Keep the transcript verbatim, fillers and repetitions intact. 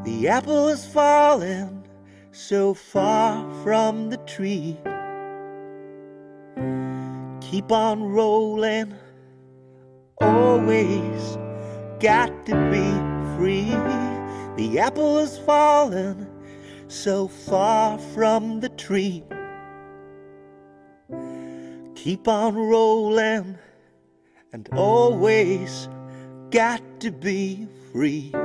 The apple is falling so far from the tree. Keep on rolling, always got to be free. The apple is falling so far from the tree. Keep on rolling and always got to be free.